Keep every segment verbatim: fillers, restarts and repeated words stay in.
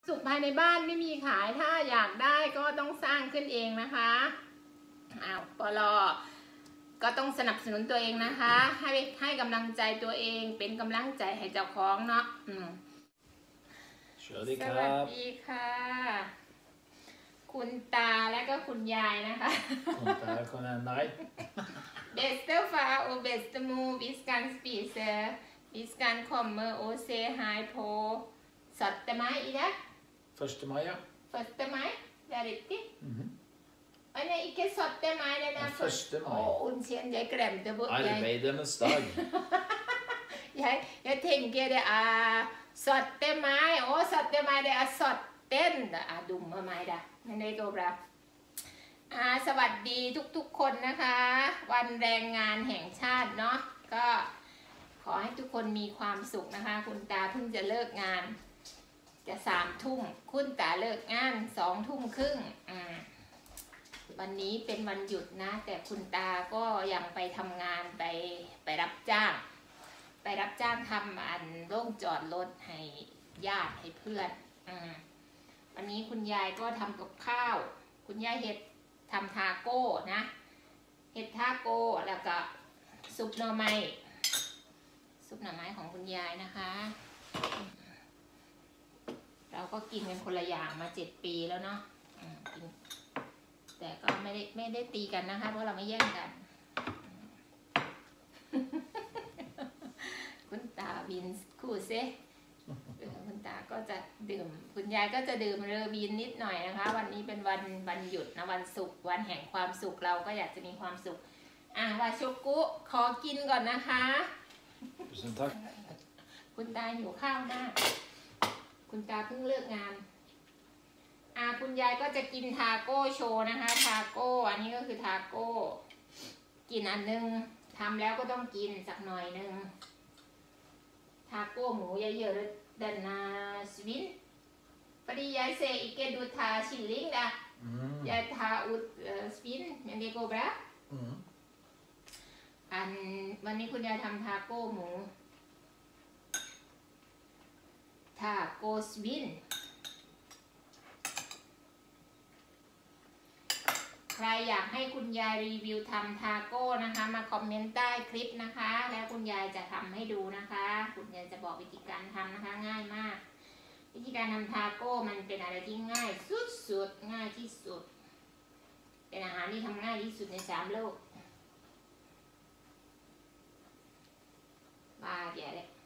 สุขภายในบ้านไม่มีขายถ้าอยากได้ก็ต้องสร้างขึ้นเองนะคะอ้าวปลก็ต้องสนับสนุนตัวเองนะคะให้ให้กำลังใจตัวเองเป็นกำลังใจให้เจ้าของเนาะอืมสวัสดีค่ะคุณตาและก็คุณยายนะคะคุณตาคุณนาย Bästa far och bästemor, vi ska spisa, vi ska komma och se här på sjätte maj idag. Första maj, ja. Första maj, det är riktigt. Mm-hmm. Och nej, inte sjätte maj, den är första maj. Åh, undskyld, jag glömde bort. Arbeidernes dag. jag, jag tänker det är sjätte maj, åh, sjätte maj, det är sjätten. Det är dumma maj där, men det går bra.สวัสดีทุกๆคนนะคะวันแรงงานแห่งชาติเนาะก็ขอให้ทุกคนมีความสุขนะคะคุณตาเพิ่งจะเลิกงานจะสามทุ่มคุณตาเลิกงานสองทุ่มครึ่งวันนี้เป็นวันหยุดนะแต่คุณตาก็ยังไปทำงานไปไปรับจ้างไปรับจ้างทำอันโล่งจอดรถให้ญาติให้เพื่อนวันนี้คุณยายก็ทำกับข้าวคุณยายเฮ็ดทำทาโก้นะเห็ดทาโก้แล้วก็ซุปหน่อไม้ซุปหน่อไม้ของคุณยายนะคะเราก็กินกันคนละอย่างมาเจ็ดปีแล้วเนาะแต่ก็ไม่ได้ไม่ได้ตีกันนะคะเพราะเราไม่แย่งกันคุณตาวินคู่เซคุณตาก็จะดื่มคุณยายก็จะดื่มเรอบีนนิดหน่อยนะคะวันนี้เป็นวันวันหยุดนะวันศุกร์วันแห่งความสุขเราก็อยากจะมีความสุขอ่ะวาชุกุขอกินก่อนนะคะคุณตาหิวข้าวมากคุณตาเพิ่งเลิกงานอ่ะคุณยายก็จะกินทาโก้โชว์นะคะทาโก้อันนี้ก็คือทาโก้กินอันนึงทำแล้วก็ต้องกินสักหน่อยนึงทาโก้หมูเยอะๆdan uh, svin fordi jeg ser ikke du tar kylling da mm. jeg tar ut uh, svin men det går bra mm. อันวันนี้คุณยายทำทาโก้หมูทาโก้สวินใครอยากให้คุณยายรีวิวทำทาโก้นะคะมาคอมเมนต์ใต้คลิปนะคะแล้วคุณยายจะทำให้ดูนะคะคุณยายจะบอกวิธีการทำนะคะง่ายมากวิธีการทำทาโก้มันเป็นอะไรที่ง่ายสุดๆง่ายที่สุดเป็นอาหารที่ทำง่ายที่สุดในสามโลกบ้าเดี๋ยวเลย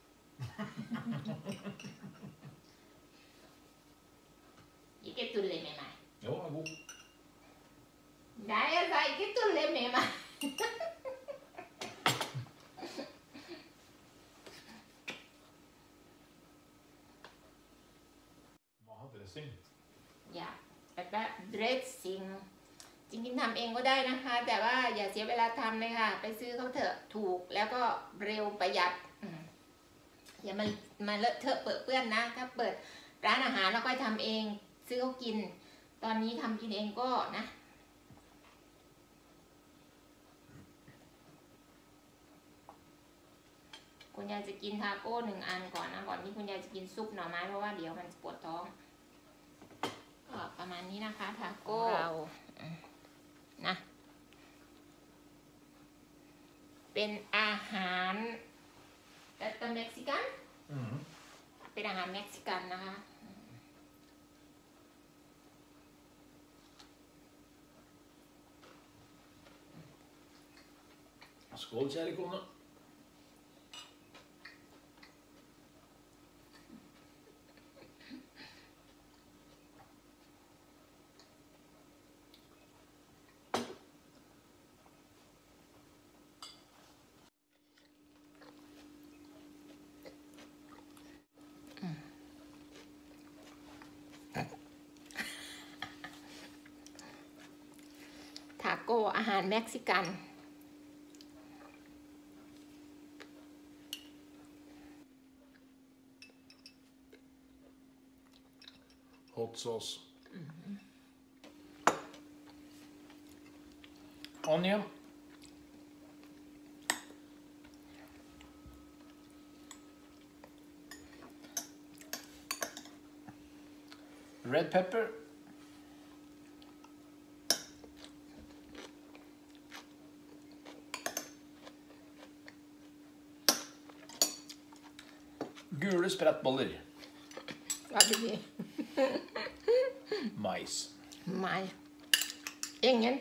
ยี่เก็บตุนเลยไหมไหมโอ้บุได้อะไรก็ตุนเลยไหมไหมอย่าแบบเดรสซิ่งจริงๆทำเองก็ได้นะคะแต่ว่าอย่าเสียเวลาทำเลยค่ะไปซื้อเขาเถอะถูกแล้วก็เร็วประหยัดอย่ามามาเลอะเทอะเปื้อนเปื้อนนะถ้าเปิดร้านอาหารแล้วค่อยทำเองซื้อเขากินตอนนี้ทำกินเองก็นะคุณยายจะกินทาโก้หนึ่งอันก่อนนะก่อนที่คุณยายจะกินซุปหน่อไม้เพราะว่าเดี๋ยวมันปวดท้องก็ประมาณนี้นะคะทาโก้เรานะเป็นอาหารแต่เม็กซิกันเป็นอาหารเม็กซิกันนะคะ Skål, kjære kone. โก้อาหารเม็กซิกัน Hot sauce. Mm-hmm. Onion. Red pepper. Gule sprettboller. Hva blir det? Mais. Nei. Ingen.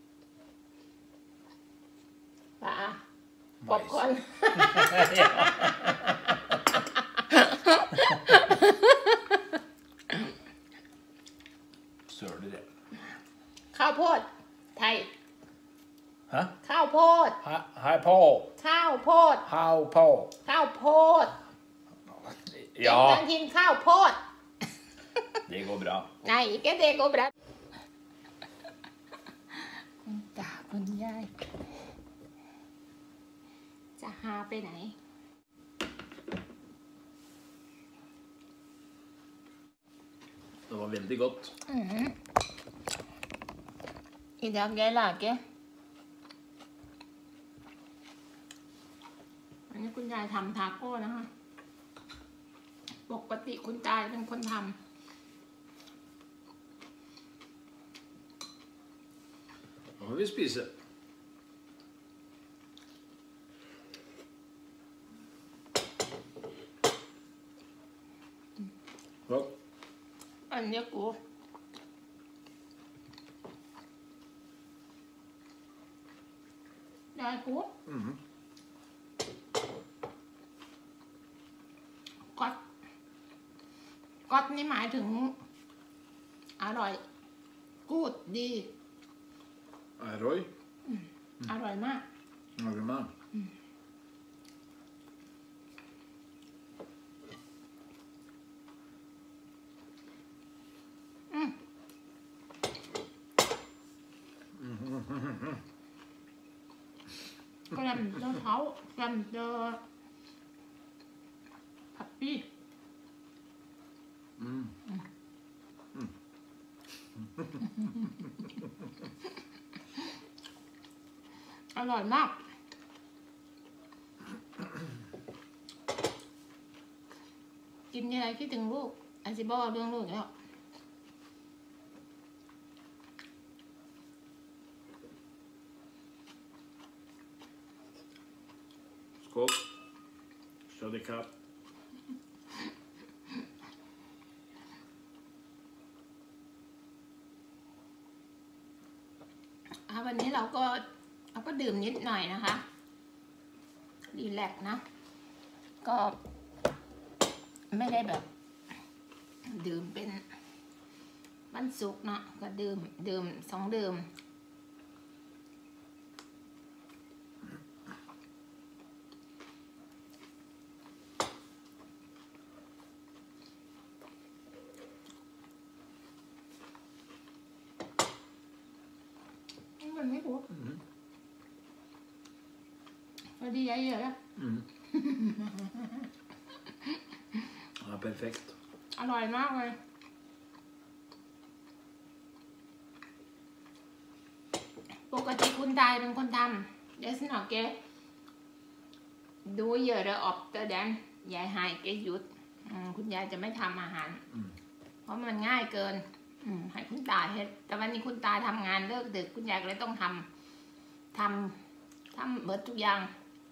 Hva er? Popcorn. Søler det. ข้าวโพดไทย Hæ? ข้าวโพด Hei, hei på. ข้าวโพด How på. ข้าวโพด Ja, เป็นกินข้าวโพด det går bra. Nei, ikke det går bra. คุณตาคุณยายจะหาไปไหน Det var veldig godt. Mm. I dag jeg lager อันนี้คุณยายทำทาโก้นะคะ ปกติคุณตาเป็นคนทำ Nå må vi spise. Ja. อันนี้กูได้กู Mhm. ก๊อตก๊อตนี่หมายถึง อร่อย กูดดี Roy. อร่อยมาก Er du med? Glemte hao, glemte papir. Mm. Mm. อร่อยมาก กินอะไรคิดถึงลูกอาซิบอกเรื่องลูกแล้ว Skål. Shoddy cup. อ่ะวันนี้เราก็เราก็ดื่มนิดหน่อยนะคะรีแลกซ์นะ ก็ไม่ได้แบบ ดื่มเป็นวันศุกร์นะก็ดื่มดื่มสองดื่มมันไม่รู้ Mm. พอดีเยอะๆแล้ว Mm. Ja, perfekt. อร่อยมากเลย ปกติคุณตายเป็นคนทำเดี๋ยวสิหนอแกดูเยอะเลยออกเตอร์แดนยายหายแกหยุดคุณยายจะไม่ทำอาหารอืมเพราะมันง่ายเกินอืมให้คุณตาเฮ็ดแต่วันนี้คุณตาทำงานเลิกดึกคุณยายก็เลยต้องทำทำทำเบิดทุกอย่าง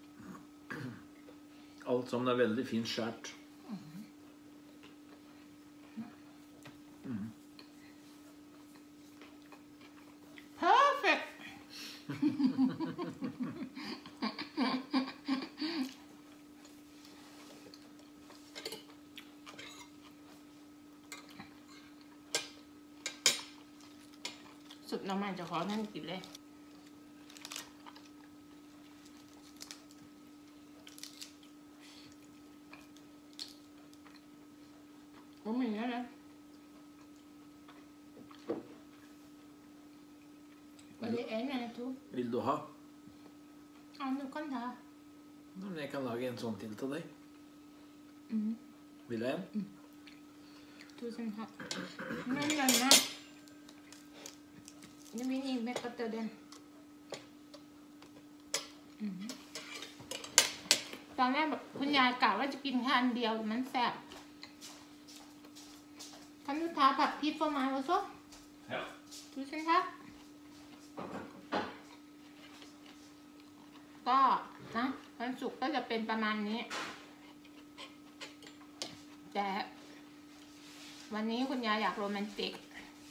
Alt sammen er veldig fint skjært. Mm. perfect สุดน้ำมันจะขอท่านกินเลยผมมีแล้วนะวันนี้เอ็นนะทุก Vil du ha? เอาหนูก้อนเถอะ Men jeg kan lage en sånn til til deg. อืม Vil du en? Tusen takk. Men Janne, det blir ingen vekk etter den. Mm. ตอนแรกแบบคุณยายกะว่าจะกินแค่อันเดียวมันแซ่บถ้า Kan du ta papir for meg også? Ja. Tusen takk. ก็นะวันศุกร์ก็จะเป็นประมาณนี้ แต่วันนี้คุณยายอยากโรแมนติก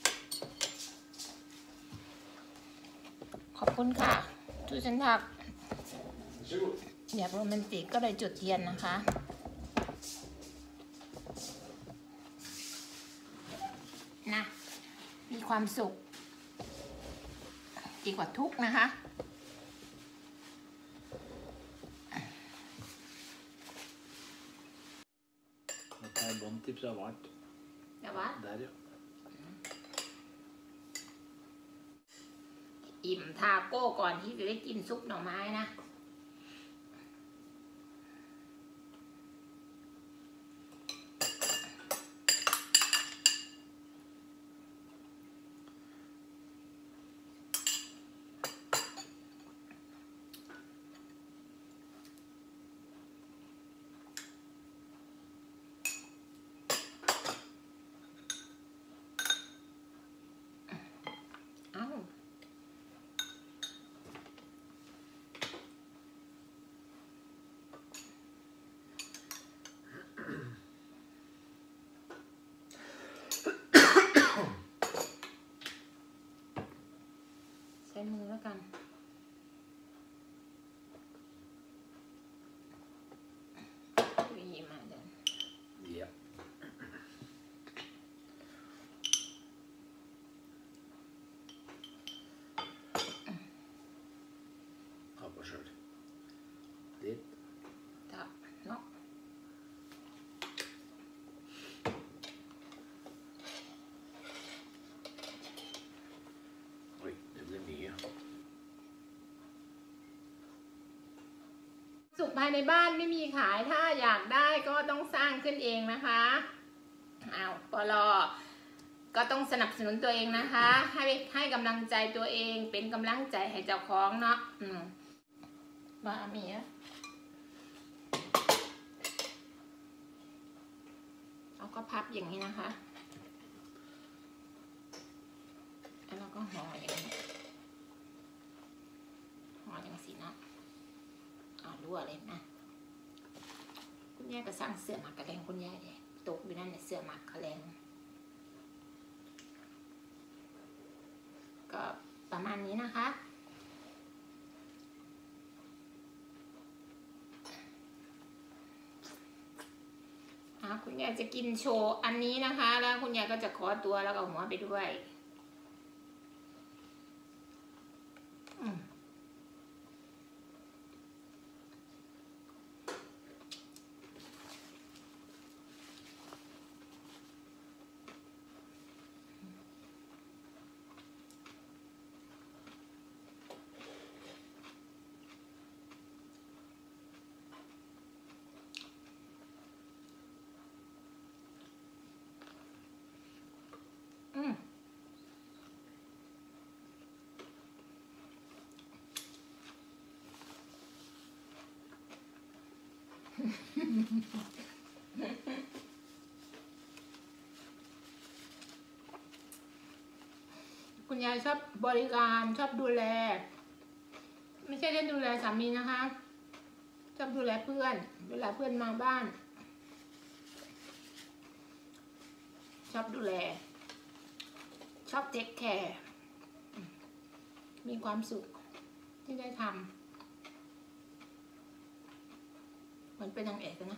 ขอบคุณค่ะทุกท่านทักอยากโรแมนติกก็เลยจุดเทียนนะคะนะมีความสุขดีกว่าทุกข์นะคะ Det er båndtips av vart. แต่ว่า Der, ja. อิ่มทาโก้ก่อนที่จะได้กินซุปหน่อไม้นะเอ้าใช้มือแล้วกันวีมาเดิน Ja. Ta på sjøl. Litt. จับเนาะ Oi, det ble mye. สุขภายในบ้านไม่มีขายถ้าอยากได้ก็ต้องสร้างขึ้นเองนะคะอ้าวปลอก็ต้องสนับสนุนตัวเองนะคะให้ให้กำลังใจตัวเองเป็นกำลังใจให้เจ้าของเนาะอืมว่ามีอะเราก็พับอย่างนี้นะคะแล้วเราก็ห่ออย่างนี้ห่ออย่างสีเนาะอ่ารั่วเลยนะคุณยายก็สั่งเสื้อหมักกระแรงคุณยายเลยตกอยู่นั่นเนี่ยเสื้อหมักกระแรงก็ประมาณนี้นะคะคุณยายจะกินโชว์อันนี้นะคะแล้วคุณยายก็จะขอตัวแล้วก็หัวไปด้วยอืมอืม คุณยายชอบบริการชอบดูแลไม่ใช่แค่ดูแลสามีนะคะชอบดูแลเพื่อนเวลาเพื่อนมาบ้านชอบดูแลชอบเทคแคร์มีความสุขที่ได้ทำเหมือนเป็นนางเอกนะ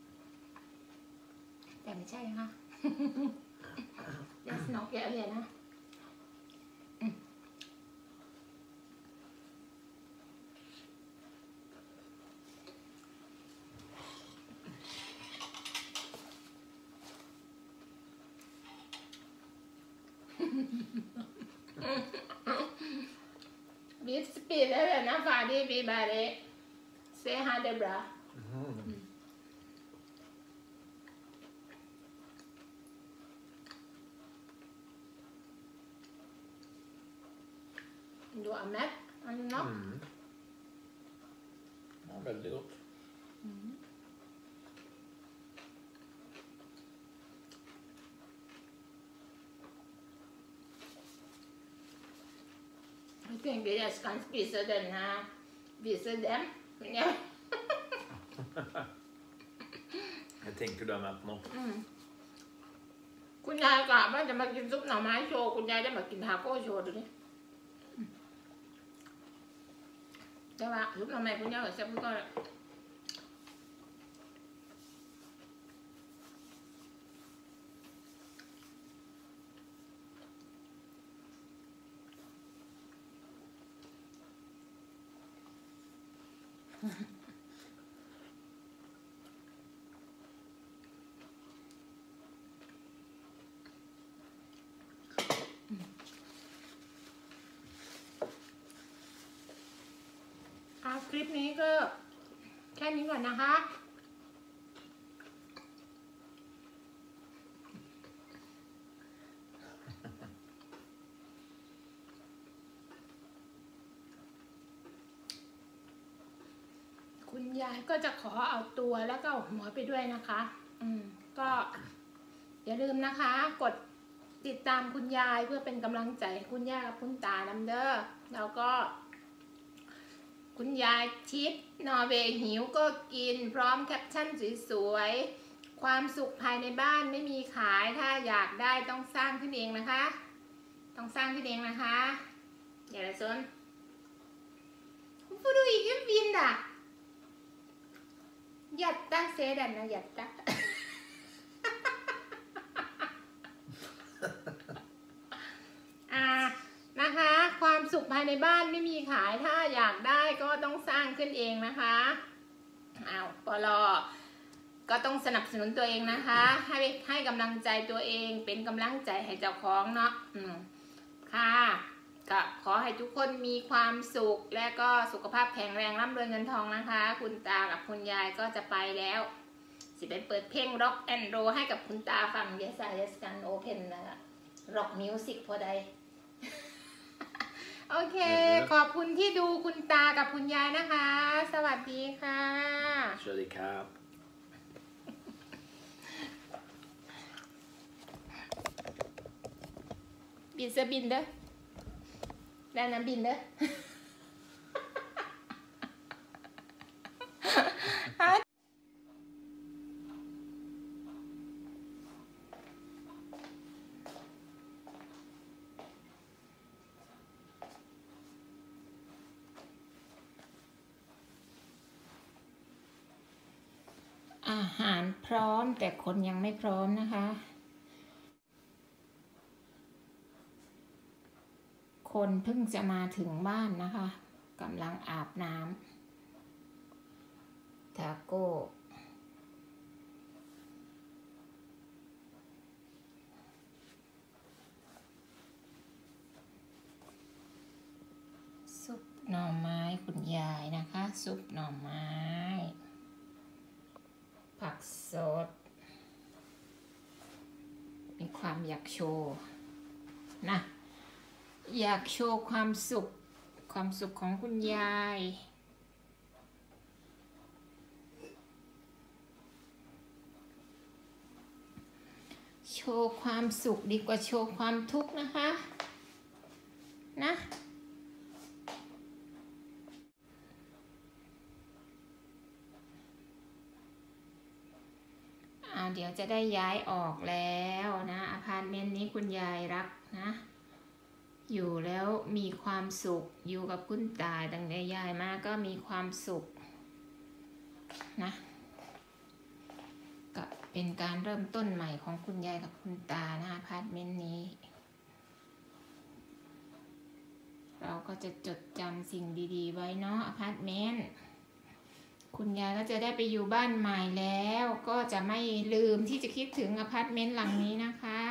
แต่ไม่ใช่ค่ะ That's not get it นะบีสปีดแล้วนะฟาดีบีบาเรเซฮาเดบราดูอ่ะแม็กอันนี้เนาะ Mm. Ja, veldig godt. Mm. Mm. ๆอ tänker jag ska spisa den här, visa dem. Ja. Jag tänker du har mätt något. อืมคุณยายกะว่าจะมากินซุปหน่อไม้โชว์คุณยายได้มากินทาโก้โชว์ดูดิแต่ว่าซุปหน่อไม้คุณยายก็แซ่บก็คลิปนี้ก็แค่นี้ก่อนนะคะคุณยายก็จะขอเอาตัวแล้วก็หัวไปด้วยนะคะอืมก็อย่าลืมนะคะกดติดตามคุณยายเพื่อเป็นกำลังใจให้คุณย่ากับคุณตานำเด้อแล้วก็คุณยายชิดนอร์เวย์หิวก็กินพร้อมแคปชั่นสวยๆความสุขภายในบ้านไม่มีขายถ้าอยากได้ต้องสร้างขึ้นเองนะคะต้องสร้างขึ้นเองนะคะอย่าละซนคุณผู้ดูอีกยังบินด่ะยัดตาเซดันนะยัดตาอ่านะคะความสุขภายในบ้านไม่มีขายถ้าอยากได้ก็ต้องสร้างขึ้นเองนะคะอ้าวปลอก็ต้องสนับสนุนตัวเองนะคะให้ให้กำลังใจตัวเองเป็นกำลังใจให้เจ้าของเนาะอืมค่ะก็ขอให้ทุกคนมีความสุขและก็สุขภาพแข็งแรงร่ำรวยเงินทองนะคะคุณตากับคุณยายก็จะไปแล้วสิไปเปิดเพลง Rock and Roll ให้กับคุณตาฟัง Yes I Yes Can Open นะคะ Rock Music พอใดโอเคขอบคุณที่ดูคุณตากับคุณยายนะคะสวัสดีค่ะสวัสดีครับบินเสบินเด้อได้น้ำบินเด้ออาหารพร้อมแต่คนยังไม่พร้อมนะคะคนเพิ่งจะมาถึงบ้านนะคะกำลังอาบน้ำทาโก้ซุปหน่อไม้คุณยายนะคะซุปหน่อไม้ผักสดมีความอยากโชว์นะอยากโชว์ความสุขความสุขของคุณยายโชว์ความสุขดีกว่าโชว์ความทุกข์นะคะนะเดี๋ยวจะได้ย้ายออกแล้วนะอพาร์ตเมนต์นี้คุณยายรักนะอยู่แล้วมีความสุขอยู่กับคุณตาตั้งแต่ยายมาก็มีความสุขนะก็เป็นการเริ่มต้นใหม่ของคุณยายกับคุณตานะอพาร์ตเมนต์นี้เราก็จะจดจำสิ่งดีๆไว้เนาะอพาร์ตเมนต์คุณยายก็จะได้ไปอยู่บ้านใหม่แล้วก็จะไม่ลืมที่จะคิดถึงอพาร์ตเมนต์หลังนี้นะคะ